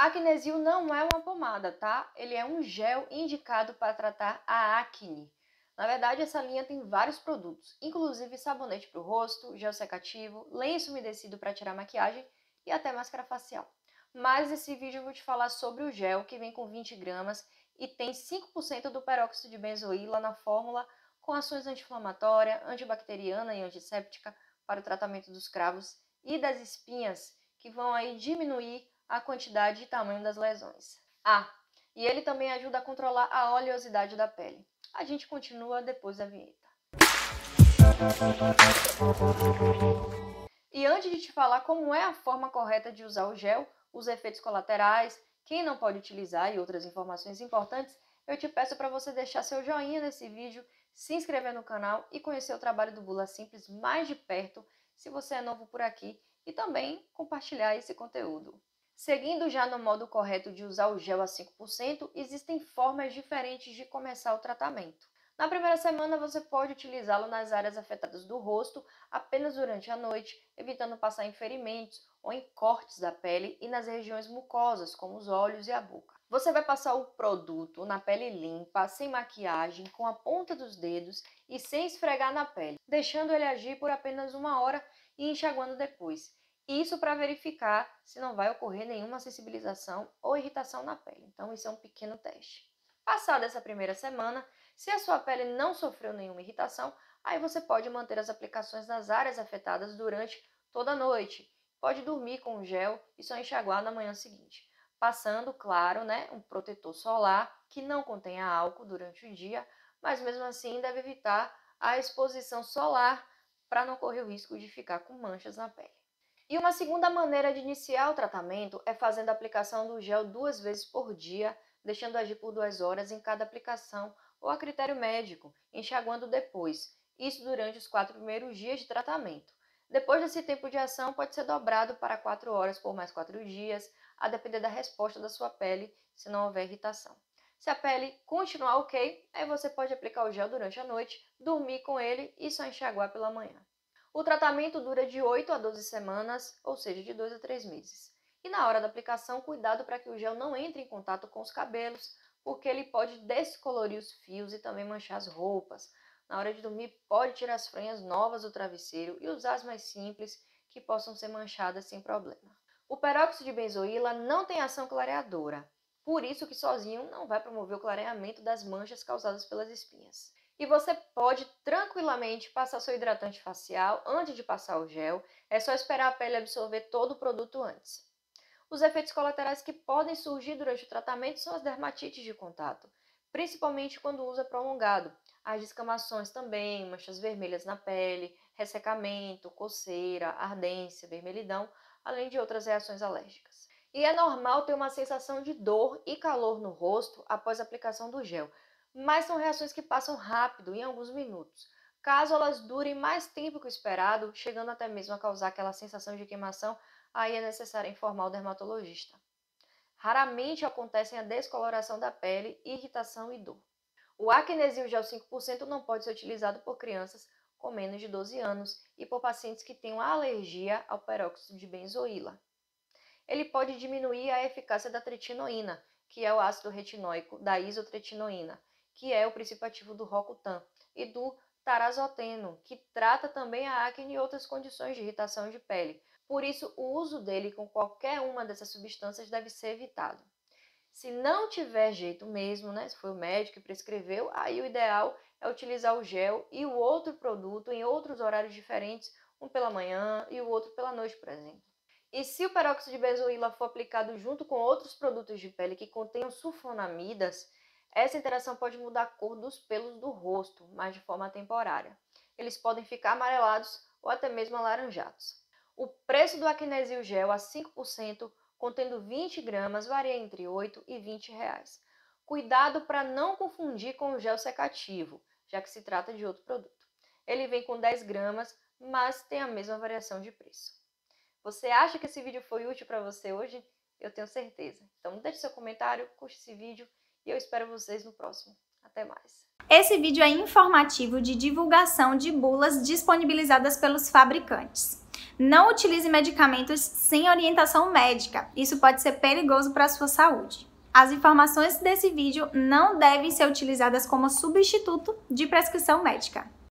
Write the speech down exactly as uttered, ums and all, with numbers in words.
Acnesil não é uma pomada, tá? Ele é um gel indicado para tratar a acne. Na verdade, essa linha tem vários produtos, inclusive sabonete para o rosto, gel secativo, lenço umedecido para tirar maquiagem e até máscara facial. Mas nesse vídeo eu vou te falar sobre o gel, que vem com vinte gramas e tem cinco por cento do peróxido de benzoíla na fórmula, com ações anti-inflamatória, antibacteriana e antisséptica para o tratamento dos cravos e das espinhas, que vão aí diminuir a quantidade e tamanho das lesões. Ah, e ele também ajuda a controlar a oleosidade da pele. A gente continua depois da vinheta. E antes de te falar como é a forma correta de usar o gel, os efeitos colaterais, quem não pode utilizar e outras informações importantes, eu te peço para você deixar seu joinha nesse vídeo, se inscrever no canal e conhecer o trabalho do Bula Simples mais de perto, se você é novo por aqui, e também compartilhar esse conteúdo. Seguindo já no modo correto de usar o gel a cinco por cento, existem formas diferentes de começar o tratamento. Na primeira semana você pode utilizá-lo nas áreas afetadas do rosto apenas durante a noite, evitando passar em ferimentos ou em cortes da pele e nas regiões mucosas, como os olhos e a boca. Você vai passar o produto na pele limpa, sem maquiagem, com a ponta dos dedos e sem esfregar na pele, deixando ele agir por apenas uma hora e enxaguando depois. Isso para verificar se não vai ocorrer nenhuma sensibilização ou irritação na pele. Então, isso é um pequeno teste. Passada essa primeira semana, se a sua pele não sofreu nenhuma irritação, aí você pode manter as aplicações nas áreas afetadas durante toda a noite. Pode dormir com o gel e só enxaguar na manhã seguinte. Passando, claro, né, um protetor solar que não contenha álcool durante o dia, mas mesmo assim deve evitar a exposição solar para não correr o risco de ficar com manchas na pele. E uma segunda maneira de iniciar o tratamento é fazendo a aplicação do gel duas vezes por dia, deixando agir por duas horas em cada aplicação ou a critério médico, enxaguando depois, isso durante os quatro primeiros dias de tratamento. Depois desse tempo de ação, pode ser dobrado para quatro horas por mais quatro dias, a depender da resposta da sua pele, se não houver irritação. Se a pele continuar ok, aí você pode aplicar o gel durante a noite, dormir com ele e só enxaguar pela manhã. O tratamento dura de oito a doze semanas, ou seja, de dois a três meses. E na hora da aplicação, cuidado para que o gel não entre em contato com os cabelos, porque ele pode descolorir os fios e também manchar as roupas. Na hora de dormir, pode tirar as franjas novas do travesseiro e usar as mais simples, que possam ser manchadas sem problema. O peróxido de benzoíla não tem ação clareadora, por isso que sozinho não vai promover o clareamento das manchas causadas pelas espinhas. E você pode tranquilamente passar seu hidratante facial antes de passar o gel, é só esperar a pele absorver todo o produto antes. Os efeitos colaterais que podem surgir durante o tratamento são as dermatites de contato, principalmente quando o uso é prolongado, as descamações também, manchas vermelhas na pele, ressecamento, coceira, ardência, vermelhidão, além de outras reações alérgicas. E é normal ter uma sensação de dor e calor no rosto após a aplicação do gel, mas são reações que passam rápido, em alguns minutos. Caso elas durem mais tempo que o esperado, chegando até mesmo a causar aquela sensação de queimação, aí é necessário informar o dermatologista. Raramente acontecem a descoloração da pele, irritação e dor. O Acnesil Gel cinco por cento não pode ser utilizado por crianças com menos de doze anos e por pacientes que tenham alergia ao peróxido de benzoíla. Ele pode diminuir a eficácia da tretinoína, que é o ácido retinóico da isotretinoína, que é o princípio ativo do Rocutan, e do tarazoteno, que trata também a acne e outras condições de irritação de pele. Por isso, o uso dele com qualquer uma dessas substâncias deve ser evitado. Se não tiver jeito mesmo, né, se foi o médico que prescreveu, aí o ideal é utilizar o gel e o outro produto em outros horários diferentes, um pela manhã e o outro pela noite, por exemplo. E se o peróxido de benzoíla for aplicado junto com outros produtos de pele que contenham sulfonamidas, essa interação pode mudar a cor dos pelos do rosto, mas de forma temporária. Eles podem ficar amarelados ou até mesmo alaranjados. O preço do Acnesil Gel a cinco por cento, contendo vinte gramas, varia entre oito e vinte reais. Cuidado para não confundir com o gel secativo, já que se trata de outro produto. Ele vem com dez gramas, mas tem a mesma variação de preço. Você acha que esse vídeo foi útil para você hoje? Eu tenho certeza. Então deixe seu comentário, curte esse vídeo e eu espero vocês no próximo. Até mais! Esse vídeo é informativo de divulgação de bulas disponibilizadas pelos fabricantes. Não utilize medicamentos sem orientação médica. Isso pode ser perigoso para a sua saúde. As informações desse vídeo não devem ser utilizadas como substituto de prescrição médica.